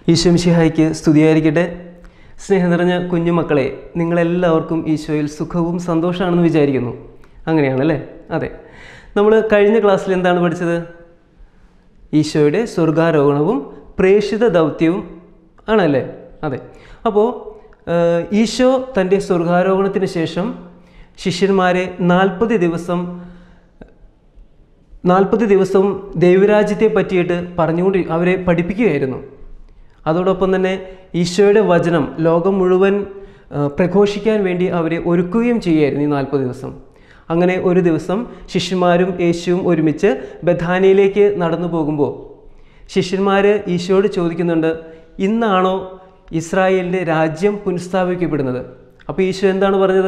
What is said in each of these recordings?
ഈശോ മിശിഹായ്ക്ക് സ്തുതിയായിരിക്കട്ടെ. സ്നേഹം നിറഞ്ഞ കുഞ്ഞുമക്കളെ, നിങ്ങളെല്ലാവർക്കും ഈശോയിൽ സുഖവും സന്തോഷമാണെന്ന് വിചാരിക്കുന്നു. അങ്ങനെയാണല്ലേ? അതെ. നമ്മൾ കഴിഞ്ഞ ക്ലാസ്സിൽ എന്താണ് പഠിച്ചത്? ഈശോയുടെ സ്വർഗാരോഹണവും പ്രേക്ഷിത ദൗത്യവും ആണല്ലേ? അതെ. അപ്പോൾ ഈശോ തൻ്റെ സ്വർഗാരോഹണത്തിന് ശേഷം ശിഷ്യന്മാരെ 40 ദിവസം ദൈവരാജ്യത്തെ പറ്റിയിട്ട് പറഞ്ഞുകൊണ്ട് അവരെ പഠിപ്പിക്കുകയായിരുന്നു. അതോടൊപ്പം തന്നെ ഈശോയുടെ വചനം ലോകം മുഴുവൻ പ്രഘോഷിക്കാൻ വേണ്ടി അവരെ ഒരുക്കുകയും ചെയ്യുമായിരുന്നു ഈ 40 ദിവസം. അങ്ങനെ ഒരു ദിവസം ശിഷ്യന്മാരും യേശുവും ഒരുമിച്ച് ബഥാനിയിലേക്ക് നടന്നു പോകുമ്പോൾ ശിഷ്യന്മാർ ഈശോയോട് ചോദിക്കുന്നുണ്ട്, ഇന്നാണോ ഇസ്രായേലിൻ്റെ രാജ്യം പുനഃസ്ഥാപിക്കപ്പെടുന്നത്? അപ്പോൾ ഈശോ എന്താണ് പറഞ്ഞത്?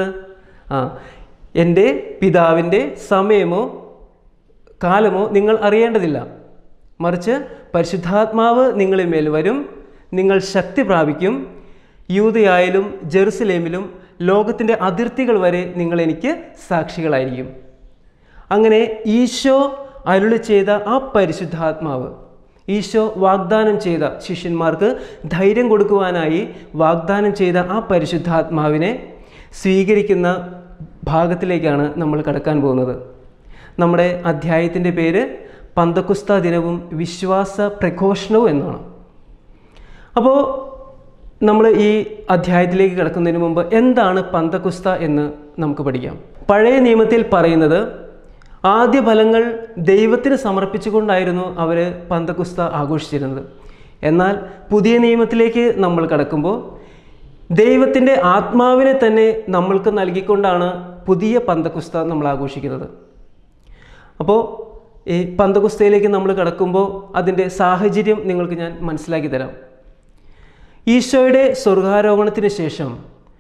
എൻ്റെ പിതാവിൻ്റെ സമയമോ കാലമോ നിങ്ങൾ അറിയേണ്ടതില്ല, മറിച്ച് പരിശുദ്ധാത്മാവ് നിങ്ങളുടെ മേൽ വരും, നിങ്ങൾ ശക്തി പ്രാപിക്കും, യൂദയായാലും ജെറുസലേമിലും ലോകത്തിൻ്റെ അതിർത്തികൾ വരെ നിങ്ങൾ എനിക്ക് സാക്ഷികളായിരിക്കും. അങ്ങനെ ഈശോ അരുളി ചെയ്ത ആ പരിശുദ്ധാത്മാവ്, ഈശോ വാഗ്ദാനം ചെയ്ത ശിഷ്യന്മാർക്ക് ധൈര്യം കൊടുക്കുവാനായി വാഗ്ദാനം ചെയ്ത ആ പരിശുദ്ധാത്മാവിനെ സ്വീകരിക്കുന്ന ഭാഗത്തിലേക്കാണ് നമ്മൾ കടക്കാൻ പോകുന്നത്. നമ്മുടെ അധ്യായത്തിൻ്റെ പേര് പന്തക്കുസ്ത ദിനവും വിശ്വാസ പ്രഘോഷണവും എന്നാണ്. അപ്പോൾ നമ്മൾ ഈ അധ്യായത്തിലേക്ക് കിടക്കുന്നതിന് മുമ്പ് എന്താണ് പന്തക്കുസ്ത എന്ന് നമുക്ക് പഠിക്കാം. പഴയ നിയമത്തിൽ പറയുന്നത് ആദ്യ ഫലങ്ങൾ ദൈവത്തിന് സമർപ്പിച്ചുകൊണ്ടായിരുന്നു അവർ പന്തക്കുസ്ത ആഘോഷിച്ചിരുന്നത്. എന്നാൽ പുതിയ നിയമത്തിലേക്ക് നമ്മൾ കടക്കുമ്പോൾ ദൈവത്തിൻ്റെ ആത്മാവിനെ തന്നെ നമ്മൾക്ക് നൽകിക്കൊണ്ടാണ് പുതിയ പന്തക്കുസ്ത നമ്മൾ ആഘോഷിക്കുന്നത്. അപ്പോൾ ഈ പന്തക്കുസ്തയിലേക്ക് നമ്മൾ കടക്കുമ്പോൾ അതിൻ്റെ സാഹചര്യം നിങ്ങൾക്ക് ഞാൻ മനസ്സിലാക്കി തരാം. ഈശോയുടെ സ്വർഗാരോഹണത്തിന് ശേഷം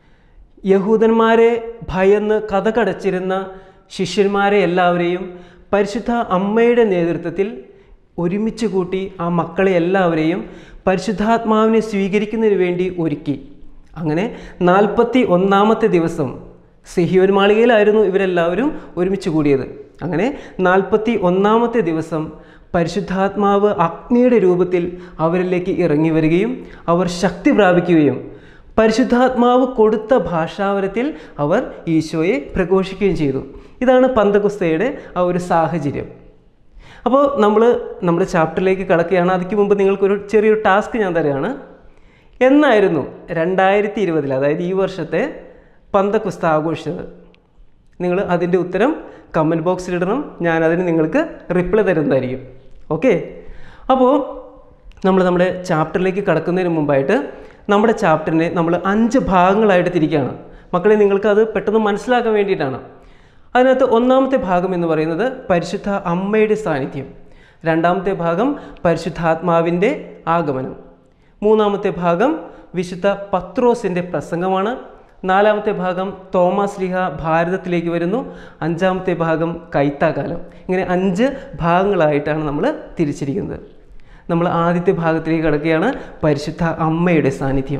യഹൂദന്മാരെ ഭയന്ന് കതകടച്ചിരുന്ന ശിഷ്യന്മാരെ എല്ലാവരെയും പരിശുദ്ധ അമ്മയുടെ നേതൃത്വത്തിൽ ഒരുമിച്ച് കൂട്ടി ആ മക്കളെ എല്ലാവരെയും പരിശുദ്ധാത്മാവിനെ സ്വീകരിക്കുന്നതിന് വേണ്ടി ഒരുക്കി. അങ്ങനെ 41-ാമത്തെ ദിവസം സിഹിയോൻ മാളികയിലായിരുന്നു ഇവരെല്ലാവരും ഒരുമിച്ച് കൂടിയത്. അങ്ങനെ 41-ാമത്തെ ദിവസം പരിശുദ്ധാത്മാവ് അഗ്നിയുടെ രൂപത്തിൽ അവരിലേക്ക് ഇറങ്ങി വരികയും അവർ ശക്തി പ്രാപിക്കുകയും പരിശുദ്ധാത്മാവ് കൊടുത്ത ഭാഷാവരത്തിൽ അവർ ഈശോയെ പ്രഘോഷിക്കുകയും ചെയ്തു. ഇതാണ് പന്തക്കുസ്തയുടെ ആ ഒരു സാഹചര്യം. അപ്പോൾ നമ്മുടെ ചാപ്റ്ററിലേക്ക് കടക്കുകയാണ്. അതിക്ക് മുമ്പ് നിങ്ങൾക്കൊരു ചെറിയൊരു ടാസ്ക് ഞാൻ തരികയാണ്. എന്നായിരുന്നു 2020, അതായത് ഈ വർഷത്തെ പന്തക്കുസ്ത ആഘോഷിച്ചത്? നിങ്ങൾ അതിൻ്റെ ഉത്തരം കമൻറ്റ് ബോക്സിലിടണം. ഞാനതിന് നിങ്ങൾക്ക് റിപ്ലൈ തരുന്നതായിരിക്കും. ഓക്കെ. അപ്പോൾ നമ്മുടെ ചാപ്റ്ററിലേക്ക് കടക്കുന്നതിന് മുമ്പായിട്ട് നമ്മുടെ ചാപ്റ്ററിനെ നമ്മൾ 5 ഭാഗങ്ങളായിട്ട് തിരിക്കുകയാണ്. മക്കളെ, നിങ്ങൾക്ക് അത് പെട്ടെന്ന് മനസ്സിലാക്കാൻ വേണ്ടിയിട്ടാണ്. അതിനകത്ത് 1-ാമത്തെ ഭാഗം എന്ന് പറയുന്നത് പരിശുദ്ധ അമ്മയുടെ സാന്നിധ്യം, 2-ാമത്തെ ഭാഗം പരിശുദ്ധാത്മാവിൻ്റെ ആഗമനം, 3-ാമത്തെ ഭാഗം വിശുദ്ധ പത്രോസിൻ്റെ പ്രസംഗമാണ്, 4-ാമത്തെ ഭാഗം തോമാസ് ശ്ലീഹ ഭാരതത്തിലേക്ക് വരുന്നു, 5-ാമത്തെ ഭാഗം കൈത്താകാലം. ഇങ്ങനെ 5 ഭാഗങ്ങളായിട്ടാണ് നമ്മൾ തിരിച്ചിരിക്കുന്നത്. നമ്മൾ ആദ്യത്തെ ഭാഗത്തിലേക്ക് കിടക്കുകയാണ്, പരിശുദ്ധ അമ്മയുടെ സാന്നിധ്യം.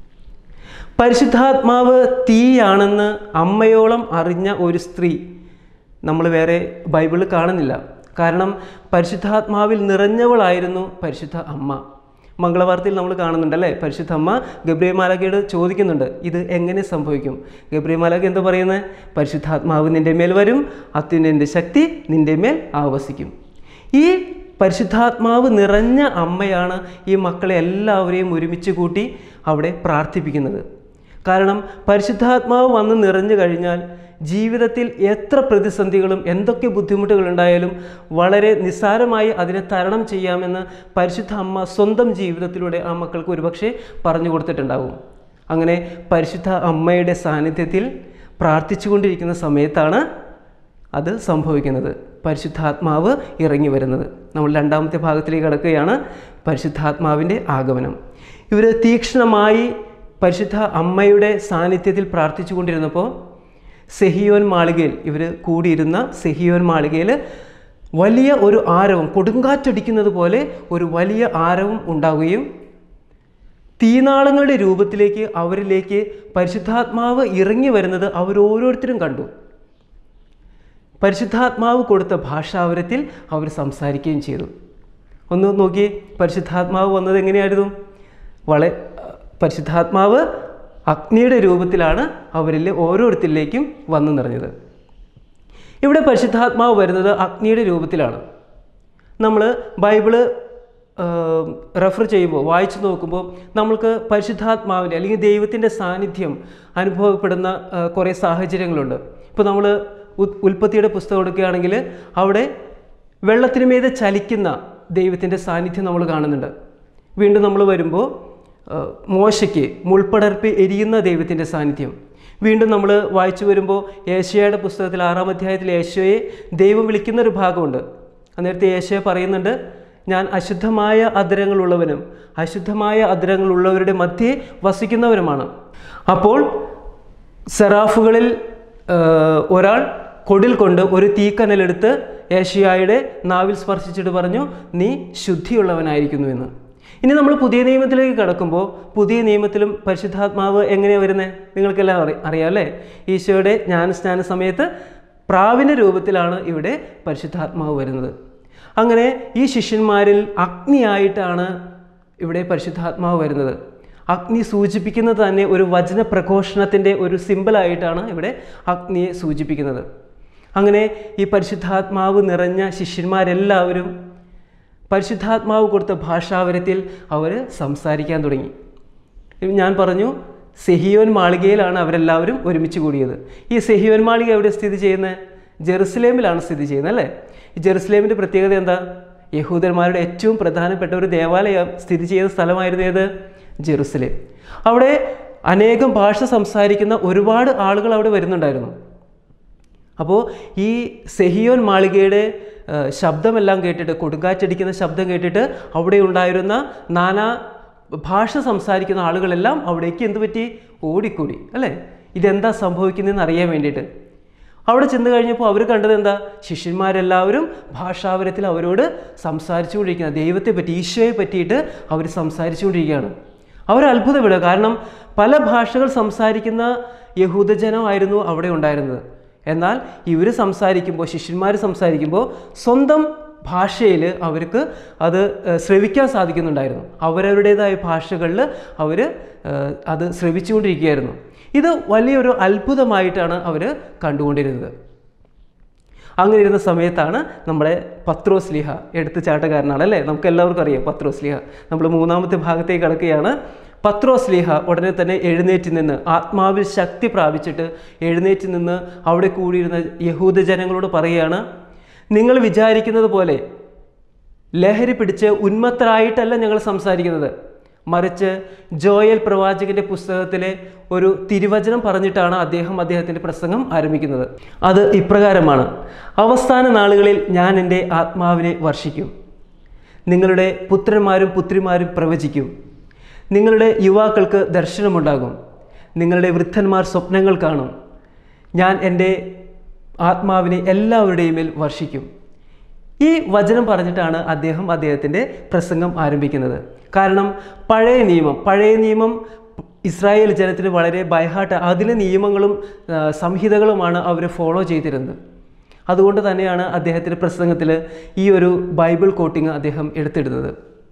പരിശുദ്ധാത്മാവ് തീയാണെന്ന് അമ്മയോളം അറിഞ്ഞ ഒരു സ്ത്രീ നമ്മൾ വേറെ ബൈബിളിൽ കാണുന്നില്ല. കാരണം പരിശുദ്ധാത്മാവിൽ നിറഞ്ഞവളായിരുന്നു പരിശുദ്ധ അമ്മ. മംഗളവാർത്തയിൽ നമ്മൾ കാണുന്നുണ്ടല്ലേ, പരിശുദ്ധ അമ്മ ഗബ്രിയേൽ മാലാഖയോട് ചോദിക്കുന്നുണ്ട്, ഇത് എങ്ങനെ സംഭവിക്കും? ഗബ്രിയേൽ മാലാഖ എന്താ പറയുന്നത്? പരിശുദ്ധാത്മാവ് നിൻ്റെ മേൽ വരും, അത്യുന്നതൻ്റെ ശക്തി നിൻ്റെ മേൽ ആവസിക്കും. ഈ പരിശുദ്ധാത്മാവ് നിറഞ്ഞ അമ്മയാണ് ഈ മക്കളെ എല്ലാവരെയും ഒരുമിച്ച് കൂട്ടി അവിടെ പ്രാർത്ഥിപ്പിക്കുന്നത്. കാരണം പരിശുദ്ധാത്മാവ് വന്ന് നിറഞ്ഞു കഴിഞ്ഞാൽ ജീവിതത്തിൽ എത്ര പ്രതിസന്ധികളും എന്തൊക്കെ ബുദ്ധിമുട്ടുകളുണ്ടായാലും വളരെ നിസ്സാരമായി അതിനെ തരണം ചെയ്യാമെന്ന് പരിശുദ്ധ അമ്മ സ്വന്തം ജീവിതത്തിലൂടെ ആ മക്കൾക്ക് ഒരുപക്ഷെ പറഞ്ഞു കൊടുത്തിട്ടുണ്ടാകും. അങ്ങനെ പരിശുദ്ധ അമ്മയുടെ സാന്നിധ്യത്തിൽ പ്രാർത്ഥിച്ചു കൊണ്ടിരിക്കുന്ന സമയത്താണ് അത് സംഭവിക്കുന്നത്, പരിശുദ്ധാത്മാവ് ഇറങ്ങി വരുന്നത്. നമ്മൾ 2-ാമത്തെ ഭാഗത്തിലേക്ക് കടക്കുകയാണ്, പരിശുദ്ധാത്മാവിൻ്റെ ആഗമനം. ഇവർ തീക്ഷ്ണമായി പരിശുദ്ധ അമ്മയുടെ സാന്നിധ്യത്തിൽ പ്രാർത്ഥിച്ചു കൊണ്ടിരുന്നപ്പോൾ സിഹിയോൻ മാളികയിൽ ഇവർ കൂടിയിരുന്ന സിഹിയോൻ മാളികയിൽ വലിയ ഒരു ആരവം, കൊടുങ്കാറ്റടിക്കുന്നത് പോലെ ഒരു വലിയ ആരവം ഉണ്ടാവുകയും തീനാളങ്ങളുടെ രൂപത്തിലേക്ക് അവരിലേക്ക് പരിശുദ്ധാത്മാവ് ഇറങ്ങി വരുന്നത് അവരോരോരുത്തരും കണ്ടു. പരിശുദ്ധാത്മാവ് കൊടുത്ത ഭാഷാവരത്തിൽ അവർ സംസാരിക്കുകയും ചെയ്തു. ഒന്ന് നോക്കി, പരിശുദ്ധാത്മാവ് വന്നത് എങ്ങനെയായിരുന്നു? പരിശുദ്ധാത്മാവ് അഗ്നിയുടെ രൂപത്തിലാണ് അവരിൽ ഓരോരുത്തരിലേക്കും വന്നു നിറഞ്ഞത്. ഇവിടെ പരിശുദ്ധാത്മാവ് വരുന്നത് അഗ്നിയുടെ രൂപത്തിലാണ്. നമ്മൾ ബൈബിള് റെഫർ ചെയ്യുമ്പോൾ, വായിച്ചു നോക്കുമ്പോൾ നമ്മൾക്ക് പരിശുദ്ധാത്മാവിൻ്റെ അല്ലെങ്കിൽ ദൈവത്തിൻ്റെ സാന്നിധ്യം അനുഭവപ്പെടുന്ന കുറേ സാഹചര്യങ്ങളുണ്ട്. ഇപ്പോൾ നമ്മൾ ഉൽപ്പത്തിയുടെ പുസ്തകം എടുക്കുകയാണെങ്കിൽ അവിടെ വെള്ളത്തിന് മീതെ ചലിക്കുന്ന ദൈവത്തിൻ്റെ സാന്നിധ്യം നമ്മൾ കാണുന്നുണ്ട്. വീണ്ടും നമ്മൾ വരുമ്പോൾ മോശയ്ക്ക് മുൾപ്പടർപ്പ് എരിയുന്ന ദൈവത്തിൻ്റെ സാന്നിധ്യം. വീണ്ടും നമ്മൾ വായിച്ചു വരുമ്പോൾ യേശയ്യായുടെ പുസ്തകത്തിൽ 6-ാം അധ്യായത്തിൽ യേശയ്യയെ ദൈവം വിളിക്കുന്നൊരു ഭാഗമുണ്ട്. അന്നേരത്തെ യേശയ്യ പറയുന്നുണ്ട്, ഞാൻ അശുദ്ധമായ അധരങ്ങളുള്ളവനും അശുദ്ധമായ അധരങ്ങളുള്ളവരുടെ മധ്യേ വസിക്കുന്നവനുമാണ്. അപ്പോൾ സെറാഫുകളിൽ ഒരാൾ കൊടിൽ കൊണ്ട് ഒരു തീക്കനലെടുത്ത് യേശയ്യായുടെ നാവിൽ സ്പർശിച്ചിട്ട് പറഞ്ഞു, നീ ശുദ്ധിയുള്ളവനായിരിക്കുന്നു എന്ന്. ഇനി നമ്മൾ പുതിയ നിയമത്തിലേക്ക് കടക്കുമ്പോൾ പുതിയ നിയമത്തിലും പരിശുദ്ധാത്മാവ് എങ്ങനെയാണ് വരുന്നത്? നിങ്ങൾക്കെല്ലാം അറിയാം അല്ലേ? ഈശോയുടെ ജ്ഞാനസ്നാന സമയത്ത് പ്രാവിൻ്റെ രൂപത്തിലാണ് ഇവിടെ പരിശുദ്ധാത്മാവ് വരുന്നത്. അങ്ങനെ ഈ ശിഷ്യന്മാരിൽ അഗ്നിയായിട്ടാണ് ഇവിടെ പരിശുദ്ധാത്മാവ് വരുന്നത്. അഗ്നി സൂചിപ്പിക്കുന്നത് തന്നെ ഒരു വചന പ്രഘോഷണത്തിൻ്റെ ഒരു സിമ്പിളായിട്ടാണ് ഇവിടെ അഗ്നിയെ സൂചിപ്പിക്കുന്നത്. അങ്ങനെ ഈ പരിശുദ്ധാത്മാവ് നിറഞ്ഞ ശിഷ്യന്മാരെല്ലാവരും പരിശുദ്ധാത്മാവ് കൊടുത്ത ഭാഷാവരത്തിൽ അവർ സംസാരിക്കാൻ തുടങ്ങി. ഞാൻ പറഞ്ഞു, സെഹിയോൻ മാളികയിലാണ് അവരെല്ലാവരും ഒരുമിച്ച് കൂടിയത്. ഈ സെഹിയോൻ മാളിക എവിടെ സ്ഥിതി ചെയ്യുന്നത്? ജെറുസലേമിലാണ് സ്ഥിതി ചെയ്യുന്നത് അല്ലേ? ഈ ജെറുസലേമിൻ്റെ പ്രത്യേകത എന്താ? യഹൂദന്മാരുടെ ഏറ്റവും പ്രധാനപ്പെട്ട ഒരു ദേവാലയം സ്ഥിതി ചെയ്യുന്ന സ്ഥലമായിരുന്നു ഏത്? ജെറുസലേം. അവിടെ അനേകം ഭാഷ സംസാരിക്കുന്ന ഒരുപാട് ആളുകൾ അവിടെ വരുന്നുണ്ടായിരുന്നു. അപ്പോൾ ഈ സെഹിയോൻ മാളികയുടെ ശബ്ദമെല്ലാം കേട്ടിട്ട്, കൊടുങ്കാറ്റടിക്കുന്ന ശബ്ദം കേട്ടിട്ട് അവിടെ ഉണ്ടായിരുന്ന നാനാ ഭാഷ സംസാരിക്കുന്ന ആളുകളെല്ലാം അവിടേക്ക് എന്ത് പറ്റി? ഓടിക്കൂടി അല്ലേ? ഇതെന്താ സംഭവിക്കുന്നതെന്ന് അറിയാൻ വേണ്ടിയിട്ട്. അവിടെ ചെന്ന് കഴിഞ്ഞപ്പോൾ അവർ കണ്ടത് എന്താ? ശിഷ്യന്മാരെല്ലാവരും ഭാഷാവരത്തിൽ അവരോട് സംസാരിച്ചുകൊണ്ടിരിക്കുന്ന ദൈവത്തെ പറ്റി, ഈശോയെ പറ്റിയിട്ട് അവർ സംസാരിച്ചുകൊണ്ടിരിക്കുകയാണ്. അവർ അത്ഭുതപ്പെടുക. കാരണം പല ഭാഷകൾ സംസാരിക്കുന്ന യഹൂദജനമായിരുന്നു അവിടെ ഉണ്ടായിരുന്നത്. എന്നാൽ ഇവർ സംസാരിക്കുമ്പോൾ, ശിഷ്യന്മാർ സംസാരിക്കുമ്പോൾ സ്വന്തം ഭാഷയിൽ അവർക്ക് അത് ശ്രവിക്കാൻ സാധിക്കുന്നുണ്ടായിരുന്നു. അവരവരുടേതായ ഭാഷകളിൽ അവർ അത് ശ്രവിച്ചുകൊണ്ടിരിക്കുകയായിരുന്നു. ഇത് വലിയൊരു അത്ഭുതമായിട്ടാണ് അവർ കണ്ടുകൊണ്ടിരുന്നത്. അങ്ങനെ ഇരുന്ന സമയത്താണ് നമ്മുടെ പത്രോസ് ലീഹ, എടുത്തുചാട്ടക്കാരനാണ് അല്ലേ? നമുക്ക് എല്ലാവർക്കും അറിയാം പത്രോസ് ലീഹ. നമ്മൾ 3-ാമത്തെ ഭാഗത്തേക്ക് കടക്കുകയാണ്. പത്രോസ് ലീഹ ഉടനെ തന്നെ എഴുന്നേറ്റ് നിന്ന്, ആത്മാവിൽ ശക്തി പ്രാപിച്ചിട്ട് എഴുന്നേറ്റ് നിന്ന് അവിടെ കൂടിയിരുന്ന യഹൂദജനങ്ങളോട് പറയുകയാണ്, നിങ്ങൾ വിചാരിക്കുന്നത് പോലെ ലഹരി പിടിച്ച് ഉന്മത്തരായിട്ടല്ല ഞങ്ങൾ സംസാരിക്കുന്നത്. മറിച്ച് ജോയൽ പ്രവാചകന്റെ പുസ്തകത്തിലെ ഒരു തിരുവചനം പറഞ്ഞിട്ടാണ് അദ്ദേഹത്തിൻ്റെ പ്രസംഗം ആരംഭിക്കുന്നത്. അത് ഇപ്രകാരമാണ്: അവസാന നാളുകളിൽ ഞാൻ എൻ്റെ ആത്മാവിനെ വർഷിക്കും. നിങ്ങളുടെ പുത്രന്മാരും പുത്രിമാരും പ്രവചിക്കും. നിങ്ങളുടെ യുവാക്കൾക്ക് ദർശനമുണ്ടാകും. നിങ്ങളുടെ വൃദ്ധന്മാർ സ്വപ്നങ്ങൾ കാണും. ഞാൻ എൻ്റെ ആത്മാവിനെ എല്ലാവരുടെയും മേൽ വർഷിക്കും. ഈ വചനം പറഞ്ഞിട്ടാണ് അദ്ദേഹത്തിൻ്റെ പ്രസംഗം ആരംഭിക്കുന്നത്. കാരണം പഴയ നിയമം ഇസ്രായേൽ ജനത്തിന് വളരെ ബൈഹാർട്ട്, അതിലെ നിയമങ്ങളും സംഹിതകളുമാണ് അവർ ഫോളോ ചെയ്തിരുന്നത്. അതുകൊണ്ട് തന്നെയാണ് അദ്ദേഹത്തിൻ്റെ പ്രസംഗത്തിൽ ഈ ഒരു ബൈബിൾ കോട്ടിങ് അദ്ദേഹം എടുത്തിടുന്നത്.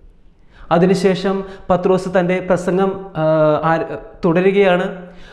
അതിനുശേഷം പത്രോസ് തൻ്റെ പ്രസംഗം തുടരുകയാണ്.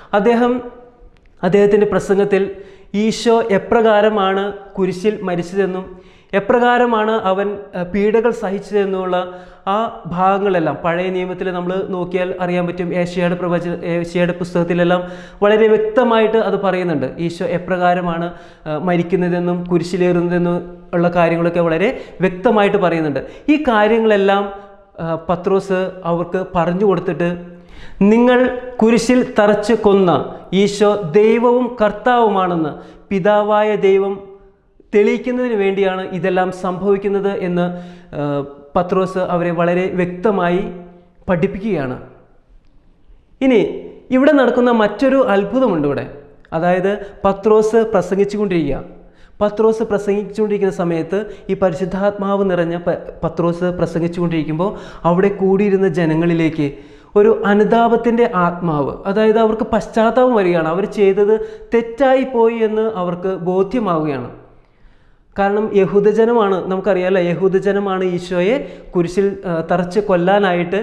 അദ്ദേഹത്തിൻ്റെ പ്രസംഗത്തിൽ ഈശോ എപ്രകാരമാണ് കുരിശിൽ മരിച്ചതെന്നും എപ്രകാരമാണ് അവൻ പീഡകൾ സഹിച്ചതെന്നുള്ള ആ ഭാഗങ്ങളെല്ലാം പഴയ നിയമത്തിൽ നമ്മൾ നോക്കിയാൽ അറിയാൻ പറ്റും. ഏശയ്യായുടെ പുസ്തകത്തിലെല്ലാം വളരെ വ്യക്തമായിട്ട് അത് പറയുന്നുണ്ട്. ഈശോ എപ്രകാരമാണ് മരിക്കുന്നതെന്നും കുരിശിലേറുന്നതെന്നും ഉള്ള കാര്യങ്ങളൊക്കെ വളരെ വ്യക്തമായിട്ട് പറയുന്നുണ്ട്. ഈ കാര്യങ്ങളെല്ലാം പത്രോസ് അവർക്ക് പറഞ്ഞു കൊടുത്തിട്ട്, നിങ്ങൾ കുരിശിൽ തറച്ച് കൊന്ന ഈശോ ദൈവവും കർത്താവുമാണെന്ന് പിതാവായ ദൈവം തെളിയിക്കുന്നതിന് വേണ്ടിയാണ് ഇതെല്ലാം സംഭവിക്കുന്നത് എന്ന് പത്രോസ് അവരെ വളരെ വ്യക്തമായി പഠിപ്പിക്കുകയാണ്. ഇനി ഇവിടെ നടക്കുന്ന മറ്റൊരു അത്ഭുതമുണ്ട് ഇവിടെ. അതായത് പത്രോസ് പ്രസംഗിച്ചുകൊണ്ടിരിക്കുന്ന സമയത്ത് ഈ പരിശുദ്ധാത്മാവ് നിറഞ്ഞ പത്രോസ് പ്രസംഗിച്ചുകൊണ്ടിരിക്കുമ്പോൾ അവിടെ കൂടിയിരുന്ന ജനങ്ങളിലേക്ക് ഒരു അനുതാപത്തിൻ്റെ ആത്മാവ്, അതായത് അവർക്ക് പശ്ചാത്താപം വരികയാണ്. അവർ ചെയ്തത് തെറ്റായി പോയി എന്ന് അവർക്ക് ബോധ്യമാവുകയാണ്. കാരണം യഹൂദജനമാണ്, നമുക്കറിയാമല്ലോ, യഹൂദജനമാണ് ഈശോയെ കുരിശിൽ തറച്ച് കൊല്ലാനായിട്ട്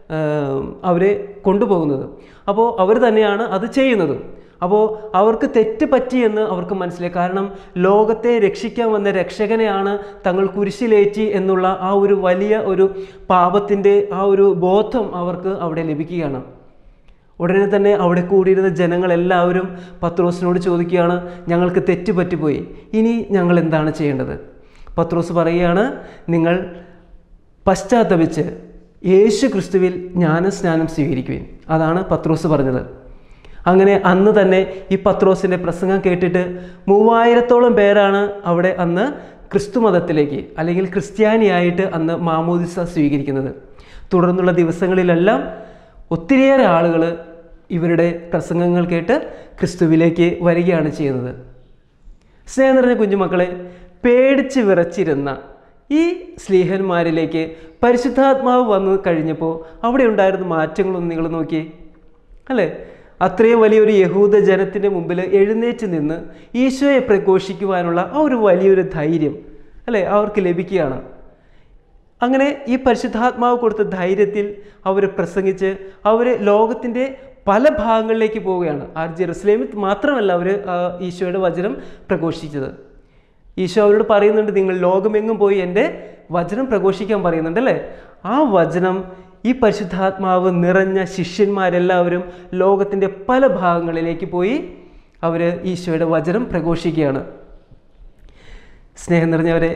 അവരെ കൊണ്ടുപോകുന്നത്. അപ്പോൾ അവർ തന്നെയാണ് അത് ചെയ്യുന്നത്. അപ്പോൾ അവർക്ക് തെറ്റ് പറ്റിയെന്ന് അവർക്ക് മനസ്സിലായി. കാരണം ലോകത്തെ രക്ഷിക്കാൻ വന്ന രക്ഷകനെയാണ് തങ്ങൾ കുരിശിലേറ്റി എന്നുള്ള ആ ഒരു വലിയ ഒരു പാപത്തിൻ്റെ ആ ഒരു ബോധം അവർക്ക് അവിടെ ലഭിക്കുകയാണ്. ഉടനെ തന്നെ അവിടെ കൂടിയിരുന്ന ജനങ്ങളെല്ലാവരും പത്രോസിനോട് ചോദിക്കുകയാണ്, ഞങ്ങൾക്ക് തെറ്റ് പറ്റിപ്പോയി, ഇനി ഞങ്ങൾ എന്താണ് ചെയ്യേണ്ടത്? പത്രോസ് പറയുകയാണ്, നിങ്ങൾ പശ്ചാത്തപിച്ച് യേശു ക്രിസ്തുവിൽ ജ്ഞാനസ്നാനം സ്വീകരിക്കുവിൻ. അതാണ് പത്രോസ് പറഞ്ഞത്. അങ്ങനെ അന്ന് തന്നെ ഈ പത്രോസിൻ്റെ പ്രസംഗം കേട്ടിട്ട് 3000-ഓളം പേരാണ് അവിടെ അന്ന് ക്രിസ്തു മതത്തിലേക്ക് അല്ലെങ്കിൽ ക്രിസ്ത്യാനിയായിട്ട് അന്ന് മാമോദിസ സ്വീകരിക്കുന്നത്. തുടർന്നുള്ള ദിവസങ്ങളിലെല്ലാം ഒത്തിരിയേറെ ആളുകൾ ഇവരുടെ പ്രസംഗങ്ങൾ കേട്ട് ക്രിസ്തുവിലേക്ക് വരികയാണ് ചെയ്യുന്നത്. സ്നേഹം നിറഞ്ഞ കുഞ്ഞുമക്കളെ, പേടിച്ച് വിറച്ചിരുന്ന ഈ സ്ലീഹന്മാരിലേക്ക് പരിശുദ്ധാത്മാവ് വന്നു കഴിഞ്ഞപ്പോൾ അവിടെ ഉണ്ടായിരുന്ന മാറ്റങ്ങളൊന്നും നിങ്ങൾ നോക്കിയേ അല്ലേ? അത്രയും വലിയൊരു യഹൂദ ജനത്തിൻ്റെ മുമ്പിൽ എഴുന്നേറ്റ് നിന്ന് ഈശോയെ പ്രഘോഷിക്കുവാനുള്ള ആ ഒരു വലിയൊരു ധൈര്യം അല്ലേ അവർക്ക് ലഭിക്കുകയാണ്. അങ്ങനെ ഈ പരിശുദ്ധാത്മാവ് കൊടുത്ത ധൈര്യത്തിൽ അവർ പ്രസംഗിച്ച് അവർ ലോകത്തിൻ്റെ പല ഭാഗങ്ങളിലേക്ക് പോവുകയാണ്. ജെറുസലേമിൽ മാത്രമല്ല അവർ ഈശോയുടെ വചനം പ്രഘോഷിച്ചത്. ഈശോ അവരോട് പറയുന്നുണ്ട്, നിങ്ങൾ ലോകമെങ്ങും പോയി എൻ്റെ വചനം പ്രഘോഷിക്കാൻ പറയുന്നുണ്ട് അല്ലേ? ആ വചനം ഈ പരിശുദ്ധാത്മാവ് നിറഞ്ഞ ശിഷ്യന്മാരെല്ലാവരും ലോകത്തിൻ്റെ പല ഭാഗങ്ങളിലേക്ക് പോയി അവർ ഈശോയുടെ വചനം പ്രഘോഷിക്കുകയാണ്. സ്നേഹം നിറഞ്ഞവരെ,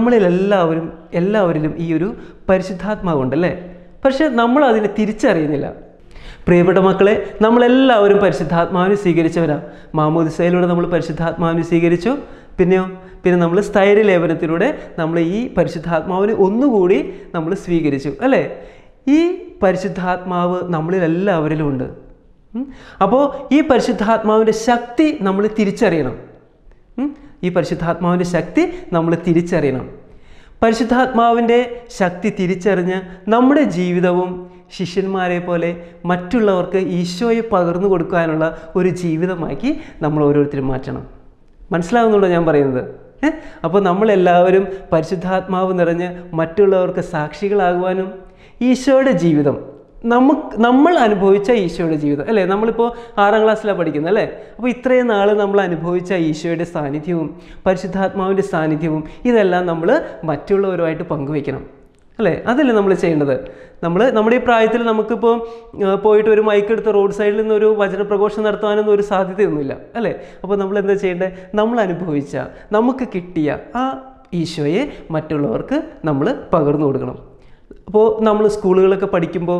എല്ലാവരിലും ഈ ഒരു പരിശുദ്ധാത്മാവുണ്ടല്ലേ? പക്ഷെ നമ്മൾ അതിനെ തിരിച്ചറിയുന്നില്ല. പ്രിയപ്പെട്ട മക്കളെ, നമ്മളെല്ലാവരും പരിശുദ്ധാത്മാവിനെ സ്വീകരിച്ചവരാണ്. മാമോദിസയിലൂടെ നമ്മൾ പരിശുദ്ധാത്മാവിനെ സ്വീകരിച്ചു. പിന്നെ നമ്മൾ സ്ഥൈര്യലേപനത്തിലൂടെ നമ്മൾ ഈ പരിശുദ്ധാത്മാവിനെ ഒന്നുകൂടി നമ്മൾ സ്വീകരിച്ചു അല്ലേ? ഈ പരിശുദ്ധാത്മാവ് നമ്മളിലെല്ലാവരിലും ഉണ്ട്. അപ്പോൾ ഈ പരിശുദ്ധാത്മാവിൻ്റെ ശക്തി നമ്മൾ തിരിച്ചറിയണം. ഈ പരിശുദ്ധാത്മാവിൻ്റെ ശക്തി നമ്മൾ തിരിച്ചറിയണം. പരിശുദ്ധാത്മാവിൻ്റെ ശക്തി തിരിച്ചറിഞ്ഞ് നമ്മുടെ ജീവിതവും ശിഷ്യന്മാരെ പോലെ മറ്റുള്ളവർക്ക് ഈശോയെ പകർന്നു കൊടുക്കാനുള്ള ഒരു ജീവിതമാക്കി നമ്മൾ ഓരോരുത്തരും മാറ്റണം. മനസ്സിലാവുന്നുണ്ടോ ഞാൻ പറയുന്നത്? അപ്പോൾ നമ്മളെല്ലാവരും പരിശുദ്ധാത്മാവ് നിറഞ്ഞ് മറ്റുള്ളവർക്ക് സാക്ഷികളാകുവാനും ഈശോയുടെ ജീവിതം നമ്മൾ അനുഭവിച്ച ഈശോയുടെ ജീവിതം അല്ലേ? നമ്മളിപ്പോൾ 6ാം ക്ലാസ്സിലാണ് പഠിക്കുന്നത് അല്ലേ? അപ്പോൾ ഇത്രയും നാൾ നമ്മൾ അനുഭവിച്ച ഈശോയുടെ സാന്നിധ്യവും പരിശുദ്ധാത്മാവിൻ്റെ സാന്നിധ്യവും ഇതെല്ലാം നമ്മൾ മറ്റുള്ളവരുമായിട്ട് പങ്കുവയ്ക്കണം അല്ലേ? അതല്ലേ നമ്മൾ ചെയ്യേണ്ടത്. നമ്മുടെ ഈ പ്രായത്തിൽ നമുക്കിപ്പോൾ പോയിട്ട് ഒരു മൈക്കെടുത്ത് റോഡ് സൈഡിൽ നിന്നൊരു വചനപ്രഘോഷണം നടത്താനൊന്നും ഒരു സാധ്യതയൊന്നുമില്ല അല്ലേ? അപ്പോൾ നമ്മൾ എന്താ ചെയ്യേണ്ടത്? നമ്മൾ അനുഭവിച്ച നമുക്ക് കിട്ടിയ ആ ഈശോയെ മറ്റുള്ളവർക്ക് നമ്മൾ പകർന്നു കൊടുക്കണം. അപ്പോൾ നമ്മൾ സ്കൂളുകളൊക്കെ പഠിക്കുമ്പോൾ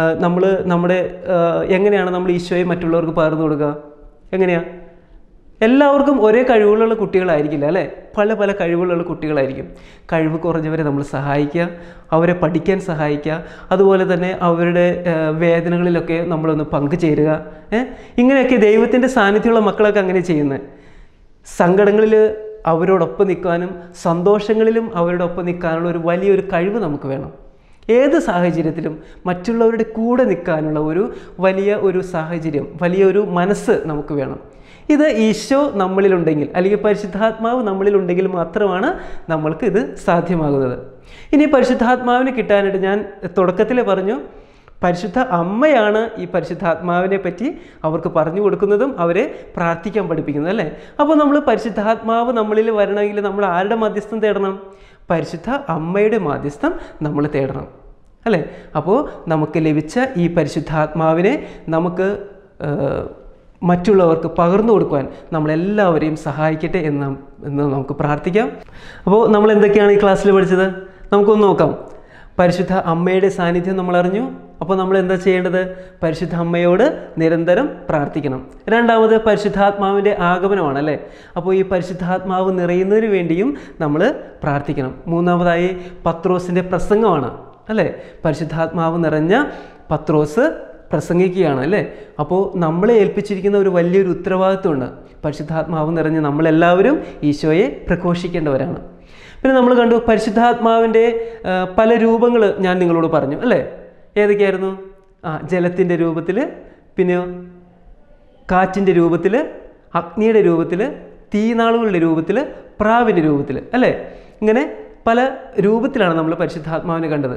എങ്ങനെയാണ് നമ്മൾ ഈശോയെ മറ്റുള്ളവർക്ക് പകർന്നു കൊടുക്കുക? എങ്ങനെയാണ്? എല്ലാവർക്കും ഒരേ കഴിവുകളുള്ള കുട്ടികളായിരിക്കില്ല അല്ലേ? പല കഴിവുകളുള്ള കുട്ടികളായിരിക്കും. കഴിവ് കുറഞ്ഞവരെ നമ്മൾ സഹായിക്കുക, അവരെ പഠിക്കാൻ സഹായിക്കുക, അതുപോലെ തന്നെ അവരുടെ വേദനകളിലൊക്കെ നമ്മളൊന്ന് പങ്കുചേരുക. ഇങ്ങനെയൊക്കെ ദൈവത്തിൻ്റെ സാന്നിധ്യമുള്ള മക്കളൊക്കെ അങ്ങനെ ചെയ്യുന്നത്. സങ്കടങ്ങളിൽ അവരോടൊപ്പം നിൽക്കാനും സന്തോഷങ്ങളിലും അവരോടൊപ്പം നിൽക്കാനുള്ള ഒരു വലിയൊരു കഴിവ് നമുക്ക് വേണം. ഏത് സാഹചര്യത്തിലും മറ്റുള്ളവരുടെ കൂടെ നിൽക്കാനുള്ള വലിയ സാഹചര്യം, വലിയൊരു മനസ്സ് നമുക്ക് വേണം. ഇത് ഈശോ നമ്മളിലുണ്ടെങ്കിൽ അല്ലെങ്കിൽ പരിശുദ്ധാത്മാവ് നമ്മളിലുണ്ടെങ്കിൽ മാത്രമാണ് നമ്മൾക്ക് ഇത് സാധ്യമാകുന്നത്. ഇനി പരിശുദ്ധാത്മാവിനെ കിട്ടാനായിട്ട് ഞാൻ തുടക്കത്തിൽ പറഞ്ഞു, പരിശുദ്ധ അമ്മയാണ് ഈ പരിശുദ്ധാത്മാവിനെ പറ്റി അവർക്ക് പറഞ്ഞു കൊടുക്കുന്നതും അവരെ പ്രാർത്ഥിക്കാൻ പഠിപ്പിക്കുന്നത് അല്ലേ? അപ്പോൾ നമ്മൾ പരിശുദ്ധാത്മാവ് നമ്മളിൽ വരണമെങ്കിൽ നമ്മൾ ആരുടെ മധ്യസ്ഥം തേടണം? പരിശുദ്ധ അമ്മയുടെ മാധ്യസ്ഥം നമ്മൾ തേടണം അല്ലേ? അപ്പോൾ നമുക്ക് ലഭിച്ച ഈ പരിശുദ്ധാത്മാവിനെ നമുക്ക് മറ്റുള്ളവർക്ക് പകർന്നു കൊടുക്കുവാൻ നമ്മളെല്ലാവരെയും സഹായിക്കട്ടെ എന്ന് നമുക്ക് പ്രാർത്ഥിക്കാം. അപ്പോൾ നമ്മൾ എന്തൊക്കെയാണ് ഈ ക്ലാസ്സിൽ പഠിച്ചത്? നമുക്കൊന്ന് നോക്കാം. പരിശുദ്ധ അമ്മയുടെ സാന്നിധ്യം നമ്മൾ അറിഞ്ഞു. അപ്പോൾ നമ്മൾ എന്താ ചെയ്യേണ്ടത്? പരിശുദ്ധ അമ്മയോട് നിരന്തരം പ്രാർത്ഥിക്കണം. രണ്ടാമത് പരിശുദ്ധാത്മാവിൻ്റെ ആഗമനമാണ് അല്ലേ? അപ്പോൾ ഈ പരിശുദ്ധാത്മാവ് നിറയുന്നതിന് വേണ്ടിയും നമ്മൾ പ്രാർത്ഥിക്കണം. മൂന്നാമതായി പത്രോസിൻ്റെ പ്രസംഗമാണ് അല്ലേ? പരിശുദ്ധാത്മാവ് നിറഞ്ഞ പത്രോസ് പ്രസംഗിക്കുകയാണ് അല്ലേ? അപ്പോൾ നമ്മളെ ഏൽപ്പിച്ചിരിക്കുന്ന ഒരു വലിയൊരു ഉത്തരവാദിത്വമുണ്ട്. പരിശുദ്ധാത്മാവ് നിറഞ്ഞ് നമ്മളെല്ലാവരും ഈശോയെ പ്രഘോഷിക്കേണ്ടവരാണ്. പിന്നെ നമ്മൾ കണ്ടു പരിശുദ്ധാത്മാവിൻ്റെ പല രൂപങ്ങൾ ഞാൻ നിങ്ങളോട് പറഞ്ഞു അല്ലേ? ഏതൊക്കെയായിരുന്നു? ജലത്തിൻ്റെ രൂപത്തിൽ, പിന്നെ കാറ്റിൻ്റെ രൂപത്തിൽ, അഗ്നിയുടെ രൂപത്തിൽ, തീനാളുകളുടെ രൂപത്തിൽ, പ്രാവിൻ്റെ രൂപത്തിൽ അല്ലേ? ഇങ്ങനെ പല രൂപത്തിലാണ് നമ്മൾ പരിശുദ്ധാത്മാവിനെ കണ്ടത്.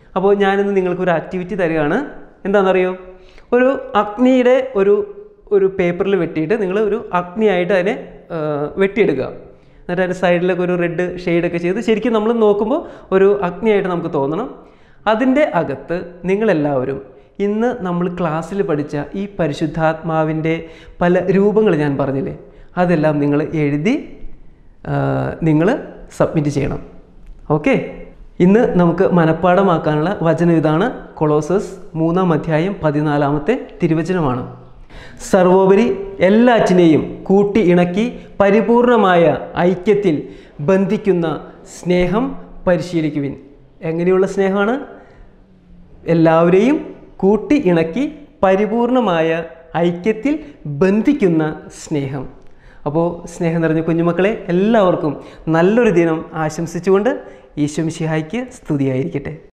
അപ്പോൾ ഞാനിന്ന് നിങ്ങൾക്കൊരു ആക്ടിവിറ്റി തരികയാണ്. എന്താണെന്നറിയോ? ഒരു അഗ്നിയുടെ ഒരു പേപ്പറിൽ വെട്ടിയിട്ട് നിങ്ങൾ ഒരു അഗ്നിയായിട്ട് അതിനെ വെട്ടിയെടുക്കുക. എന്നിട്ട് അതിൻ്റെ സൈഡിലൊക്കെ ഒരു റെഡ് ഷെയ്ഡൊക്കെ ചെയ്ത് ശരിക്കും നമ്മൾ നോക്കുമ്പോൾ ഒരു അഗ്നിയായിട്ട് നമുക്ക് തോന്നണം. അതിൻ്റെ അകത്ത് നിങ്ങളെല്ലാവരും ഇന്ന് നമ്മൾ ക്ലാസ്സിൽ പഠിച്ച ഈ പരിശുദ്ധാത്മാവിൻ്റെ പല രൂപങ്ങൾ ഞാൻ പറഞ്ഞില്ലേ, അതെല്ലാം നിങ്ങൾ എഴുതി നിങ്ങൾ സബ്മിറ്റ് ചെയ്യണം. ഓക്കെ, ഇന്ന് നമുക്ക് മനഃപ്പാഠമാക്കാനുള്ള വചനം ഇതാണ്. കൊളോസസ് 3-14 തിരുവചനമാണ്. സർവോപരി എല്ലാറ്റിനെയും കൂട്ടി ഇണക്കി പരിപൂർണമായ ഐക്യത്തിൽ ബന്ധിക്കുന്ന സ്നേഹം പരിശീലിക്കുവിൻ. എങ്ങനെയുള്ള സ്നേഹമാണ്? എല്ലാവരെയും കൂട്ടി ഇണക്കി പരിപൂർണമായ ഐക്യത്തിൽ ബന്ധിക്കുന്ന സ്നേഹം. അപ്പോൾ സ്നേഹം നിറഞ്ഞ കുഞ്ഞുമക്കളെ, എല്ലാവർക്കും നല്ലൊരു ദിനം ആശംസിച്ചുകൊണ്ട് ഈശോ മിശിഹായ്ക്ക് സ്തുതിയായിരിക്കട്ടെ.